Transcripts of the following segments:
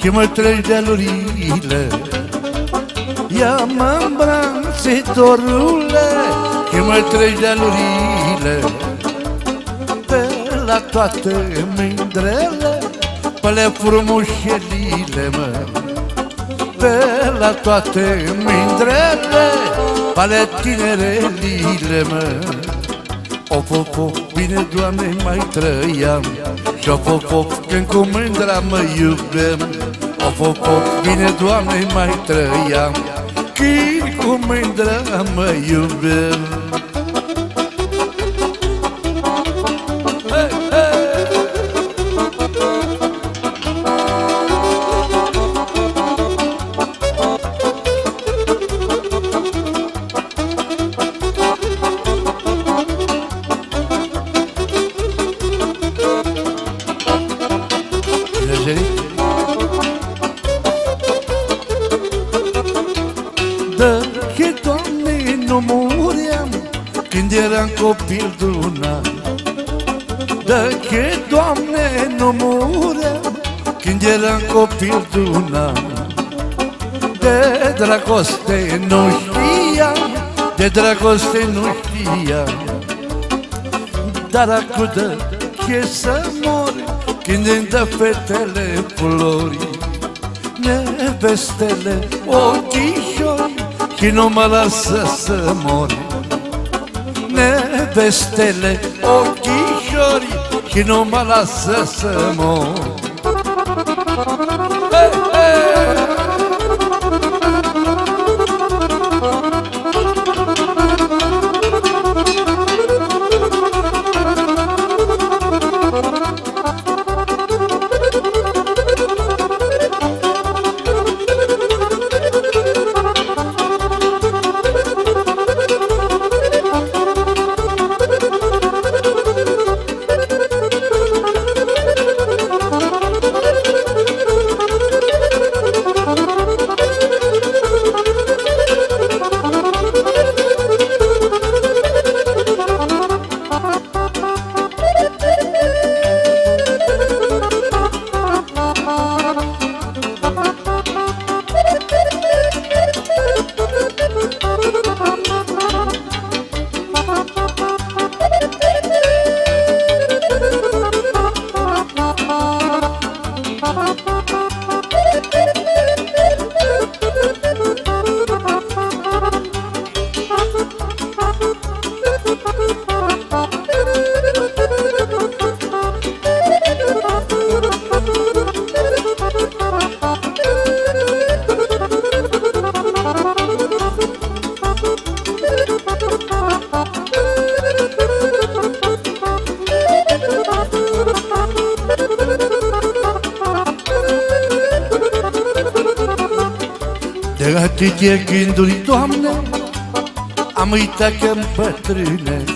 și mă treci de-alurile. Ia-mă în brațe, dorule, și mă treci de-alurile. Pe la toate mândrele, pe le frumușelile, mă. Pe la toate mândrele, pe le tinerelile, mă. Of, of, of, bine, Doamne, mai trăiam. Și of, of, of, când cu mândra mă iubem. Of, of, of, bine, Doamne, mai trăiam. Când cu mândra mă iubem. Dacă, Doamne, nu muream când eram copil de-un an. Dacă, Doamne, nu muream când eram copil de-un an. De dragoste nu știam, de dragoste nu știam. Dar acum de ce să mor când îmi dă fetele flori, nevestele, ochișori, și nu mă lasă să mor. Nevestele, ochișori, și nu mă lasă să mor. Hey, hey! De atâtea gânduri, Doamne, am uitat că-mi bătrânesc.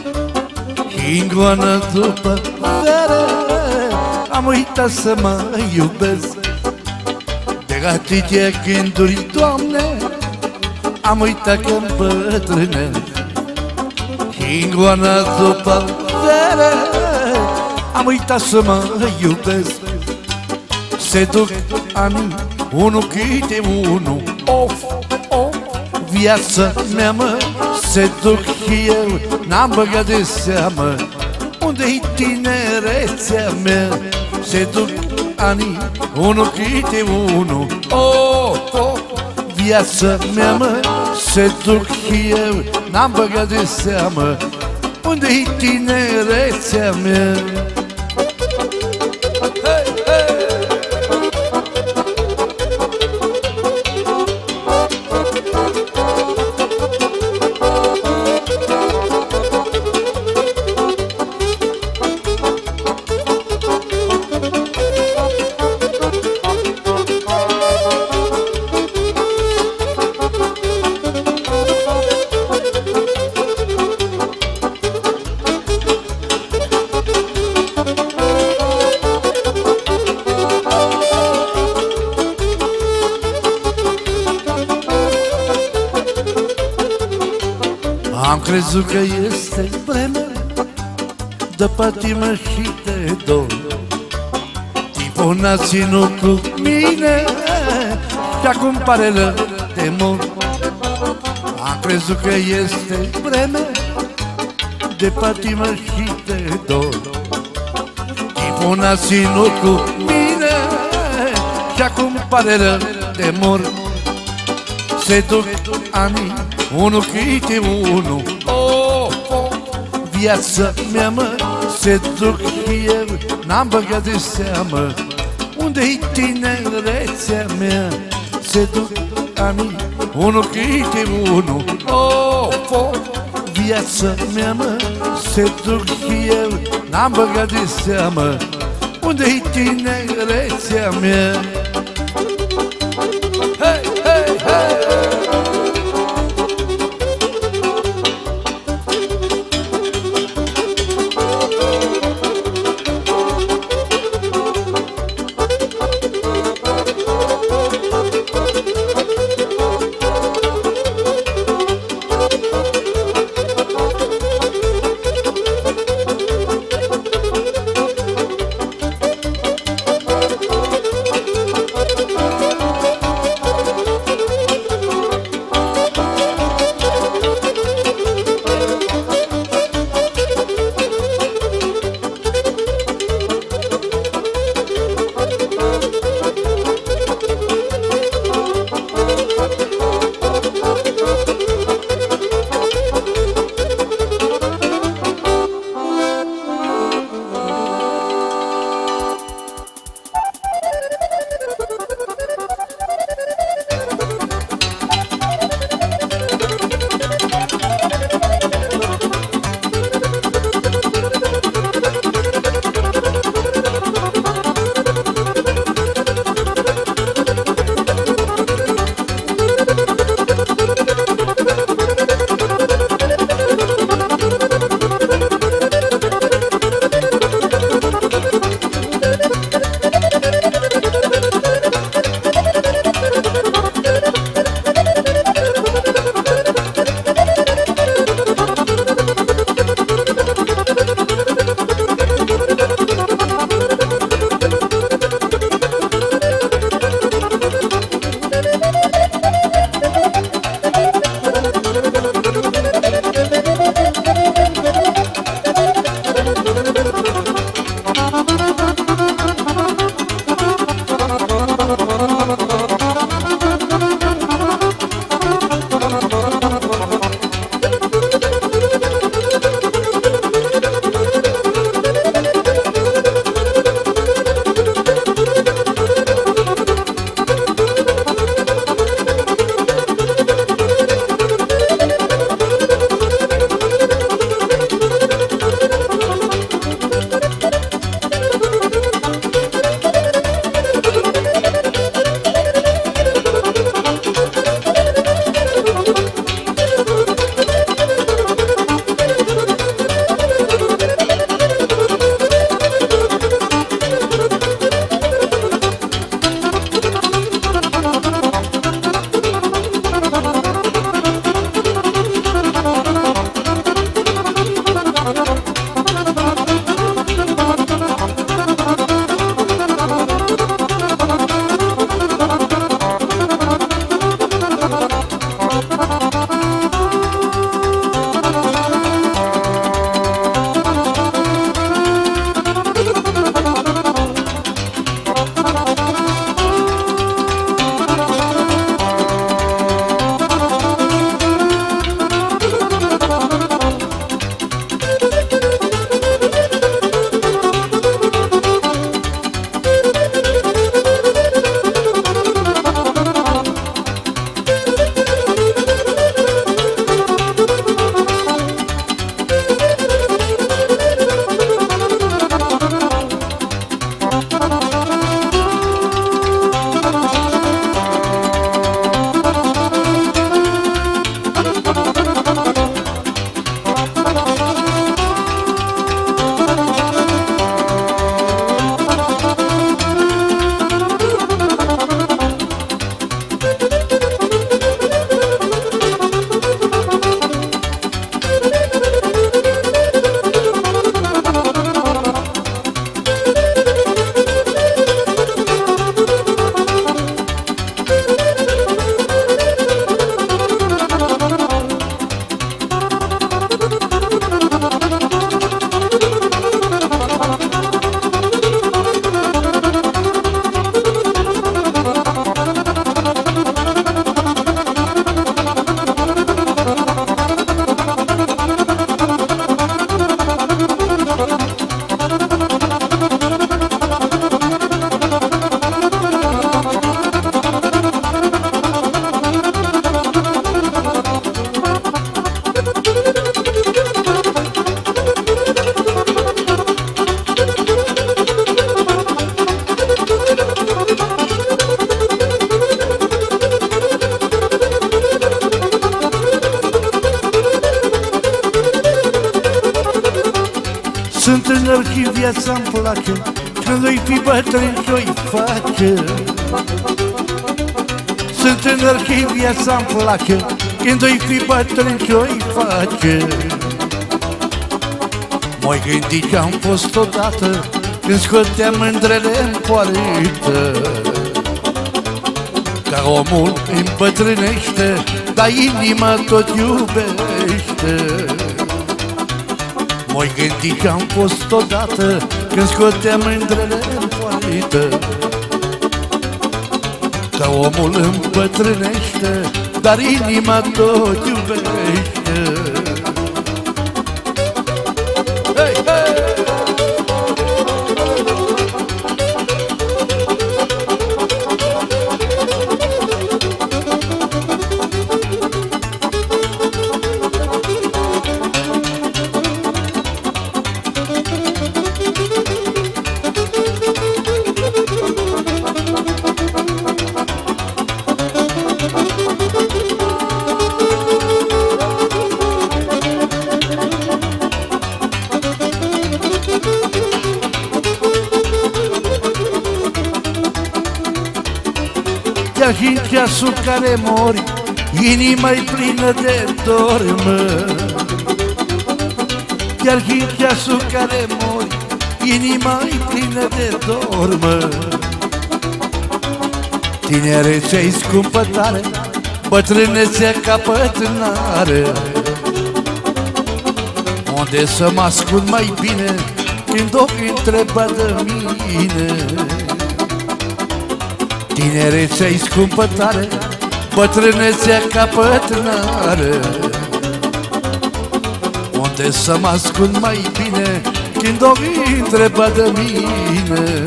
Și-n goană după vere am uitat să mă iubesc. De atâtea gânduri, Doamne, am uitat că-mi bătrânesc. Și-n goană după vere am uitat să mă iubesc. Se duc ani, unul câte unul, of, of, viața mea, mă, se duc și eu, n-am băgat de seamă. Unde-i tinerețea mea? Se duc anii, unul câte unul, of, of, viața mea, mă, se duc și eu, n-am băgat de seamă. Unde-i tinerețea mea? Am crezut că este vremea de patimă și de dor. Tipul n-a ținut cu mine și acum pare rău de mult. Am crezut că este vreme de patimă și de dor. Tipul n-a ținut cu mine și acum pare rău de mort. Se duc ani, unul câte unul, viața mea, mă, se duc și eu, n-am băgat de seamă. Unde-i tinerețea mea? Se duc ani, unul câte unul, viața mea, mă, se duc și eu, n-am băgat de seamă. Unde-i tinerețea mea? Hey, hey, hey! Sunt tânăr și viața-mi place, când o-i fi bătrân ce-o-i face. Sunt tânăr și viața-mi place, când o-i fi bătrân ce-o-i face. M-ai gândit că am fost odată, când scoteam mândrele în poartă. Ca omul îmbătrânește, dar inima tot iubește. M-ai gândit că am fost odată, când scoteam mândrele în poartă. Ca omul îmbătrânește, dar inima tot iubește. Hey, hey! Chiar și în ceasul care mori, inima-i plină de dor, mă. Chiar și în ceasul care mori, inima-i plină de dor, mă. Tinerețea-i scumpă tare, bătrânețea capăt n-are. Unde să mă ascund mai bine, când ochii întreba de mine? Tinerețea-i scumpă tare, bătrânețea capăt n-are. Unde să mă ascund mai bine, când ochii întreba de mine?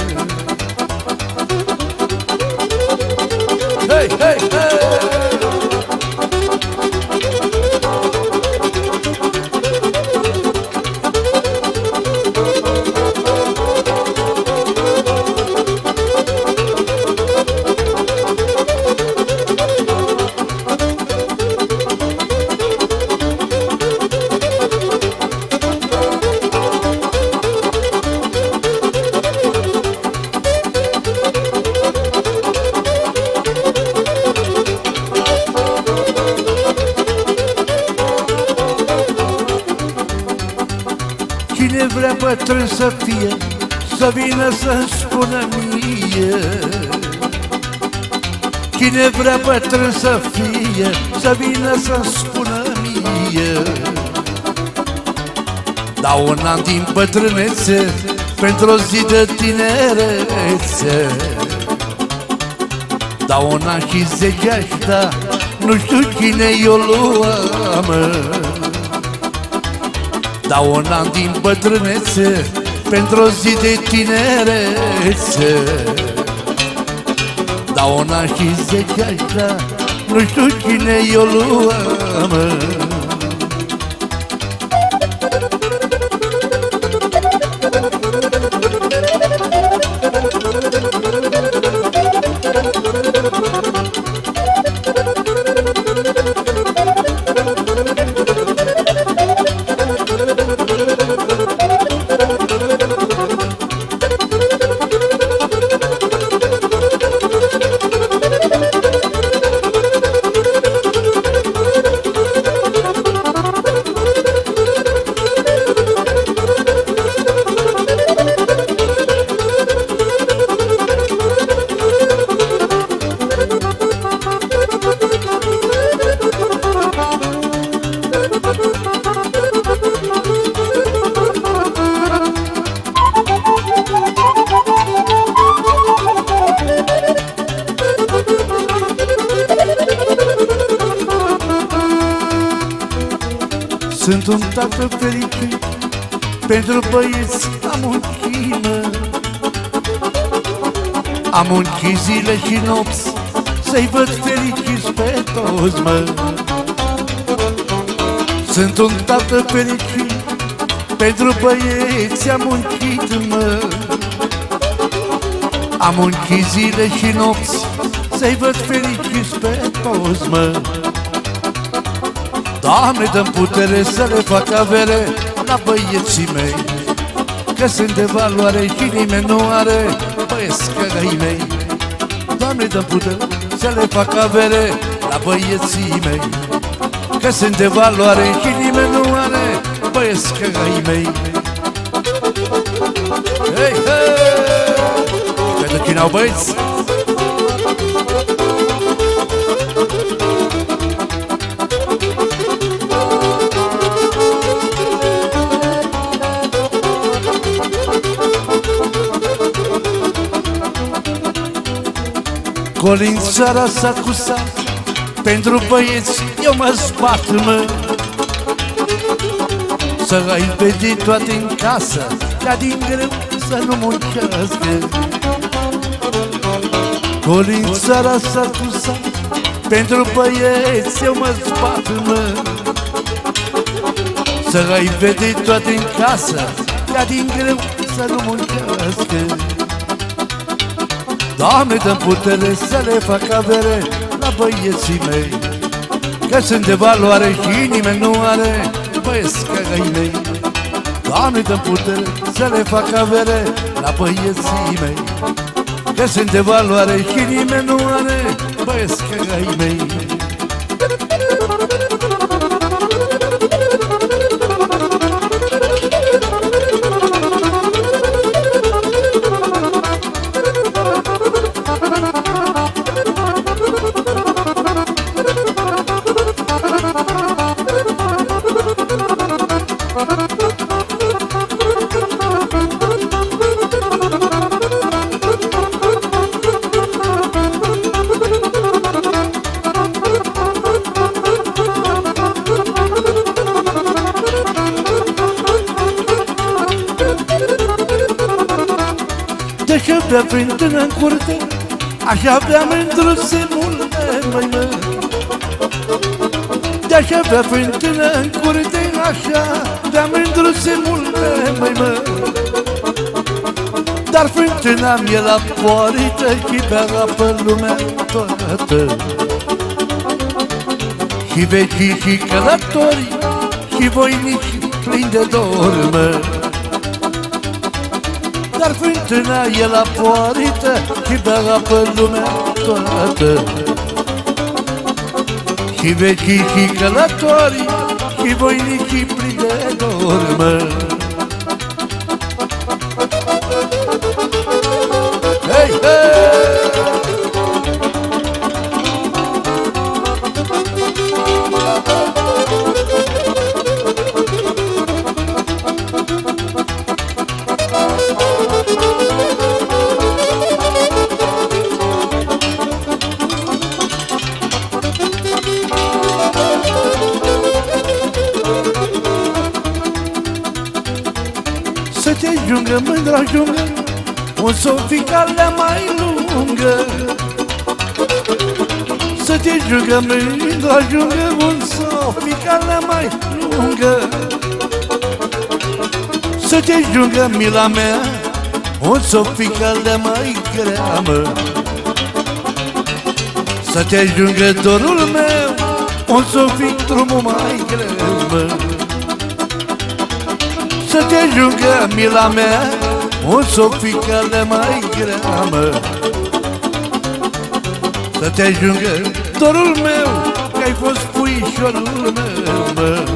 Hey, hey, hey! Cine vrea bătrân să fie, să vină să-mi spună mie. Cine vrea bătrân să fie, să vină să-mi spună mie. Dau un an din bătrânețe pentru o zi de tinerețe. Dau un an și 10 aș da, nu știu cine i-o lua, mă. Dau un an din bătrânețe pentru o zi de tinerețe. Dau un an și 10 aș da, nu știu cine i-o lua, mă. Sunt un tată fericit, pentru băieți am muncit, mă. Am muncit zile și nopți, să-i văd fericiți pe toți, mă. Sunt un tată fericit, pentru băieți am muncit, mă. Am muncit zile și nopți, să-i văd fericiți pe toți, mă. Doamne, dă-mi putere să le fac avere la băieții mei. că sunt de valoare și nimeni nu are băieți căgăii mei. Doamne, dă-mi putere să le fac avere la băieții mei, că sunt de valoare și nimeni nu are băieți căgăii mei. Hei, hei! Pentru cine au băieți? Colin țara sat cu sat, pentru băieți eu mă zbat, mă. Să ai pe toate în casă, ca din greu să nu muncească. Colin țara sat cu sat, pentru băieți eu mă zbat, mă. Să ai pe toate în casă, ca din greu să nu muncească. Doamne, dă-mi putere să le fac avere la băieții mei, că sunt de valoare și nimeni nu are băieți căgăii mei. Doamne, dă-mi putere să le fac avere la băieții mei, că sunt de valoare și nimeni nu are băieți căgăii mei. De-aș avea fântână în curte, aș avea mândruțe multe, măi, mă. De-aș avea fântână în curte, aș avea mândruțe multe, măi, mă. Dar fântâna mi-e la poarită și bea apă lumea toată. Și vecii și călătorii și voinici plini de dor, mă. Dar fântâna e la poarită și bea apă lumea toată. Și vecii și călătorii și voinicii plini de dor, mă. Hei, hei! Să te ajungă, mândra ajungă, un sofficalea mai lungă. Să te ajungă, mândra ajungă, un sofficalea mai lungă. Să te ajungă, mila mea, un sofficalea mai grea, mă. Să te ajungă dorul meu, un sofic drumul mai greu, mă. Să te ajungă, mila mea, un sofficale mai grea, mă. Să te ajungă dorul meu, că-ai fost puișorul meu, mă.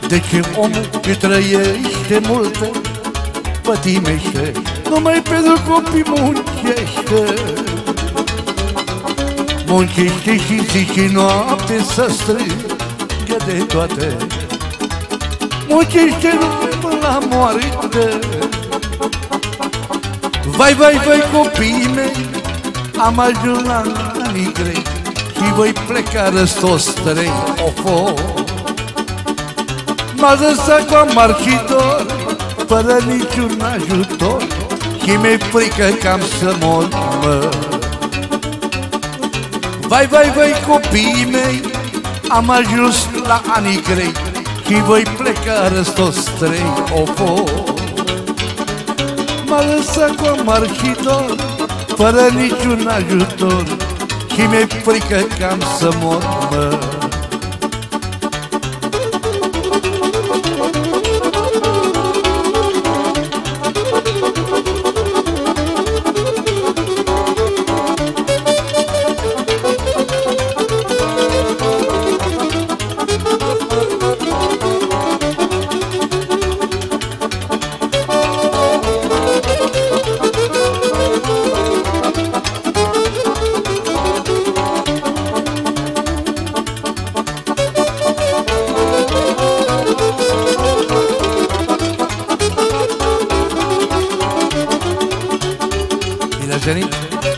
Deci omul ce trăiește multe pătimește, numai pentru copii muncește. Muncește și zi și noapte să strigă de toate. Muncește până la moarte. Vai, vai, vai, copiii mei, am ajuns la anii grei și voi pleca răstos trei, ofo. M-a lăsat cu amar și dor, fără niciun ajutor, și mi-e frică că am să mor, mă. Vai, vai, vai, copiii mei, am ajuns la anii grei și voi pleca răstos trei, ofo. M-a lăsat cu amar și dor, fără niciun ajutor, și mi-e frică că am să mor, mă. Jenny?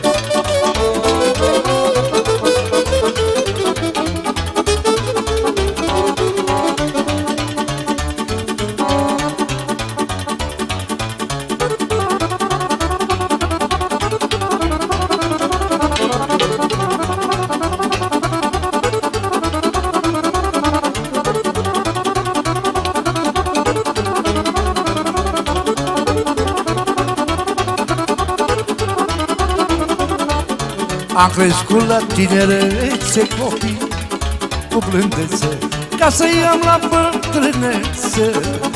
Am crescut la tinerețe copii cu blândețe, ca să iau la bătrânețe.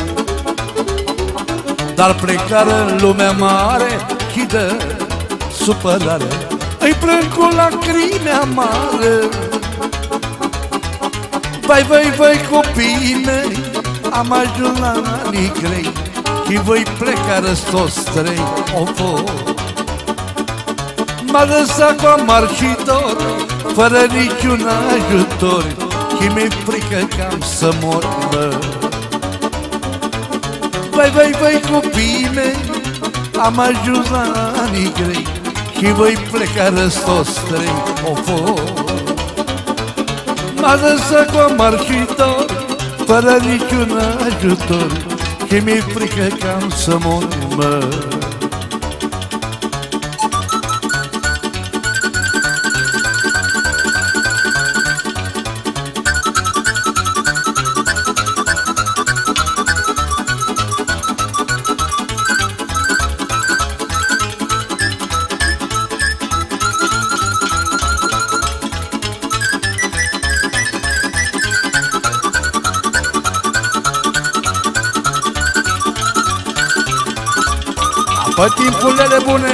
Dar plecară în lumea mare și de supărare îi plâng cu lacrimi amare. Vai, vai, vai, copiii mei, am ajuns la anii grei și voi pleca răstos trei, ofo. M-a lăsat cu amar și dor, fără niciun ajutor, și mi-e frică că am să mor, mă. Vai, vai, vai, copiii mei, am ajuns la anii grei și voi pleca răstos trei, ofo. M-a lăsat cu amar și dor, fără niciun ajutor, și mi-e frică că am să mor, mă. Pe timpurile bune.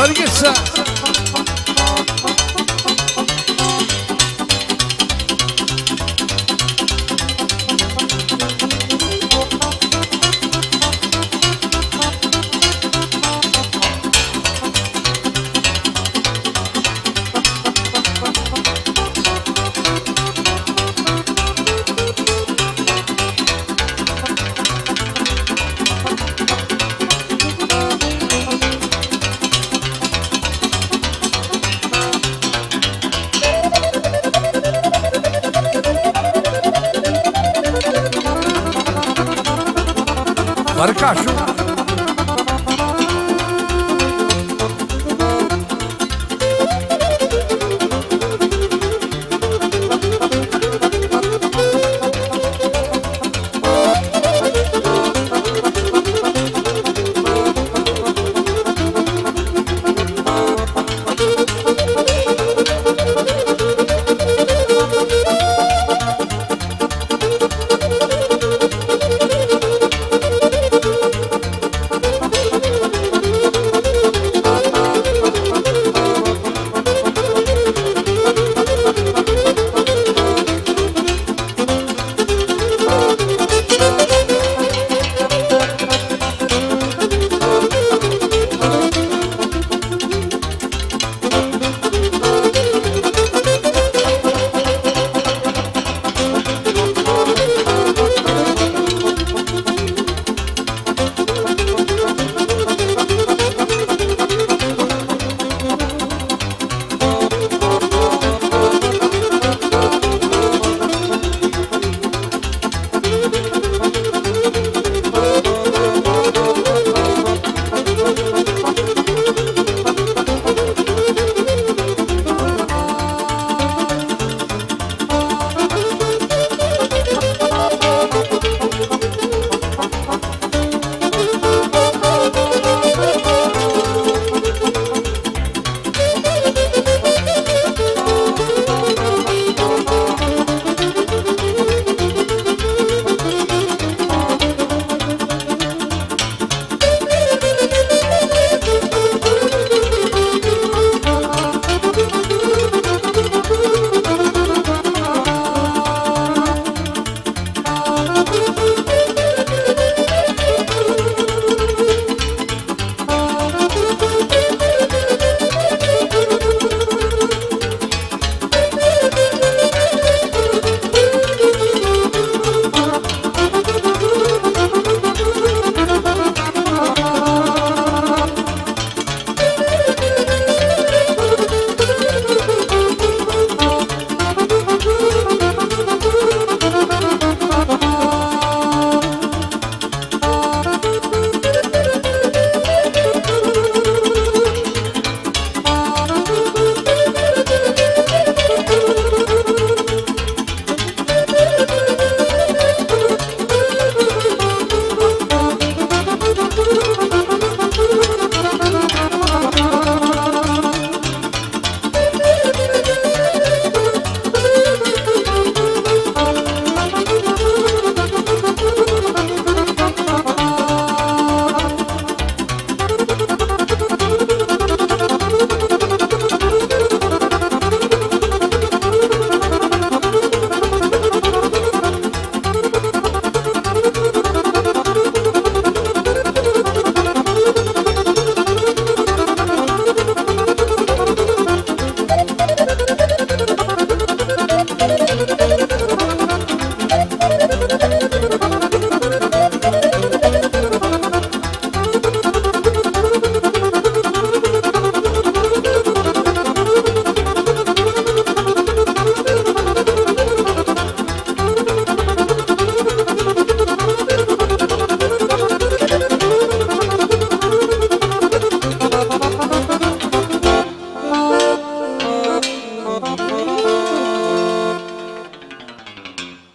Gheorghiță! Barcașul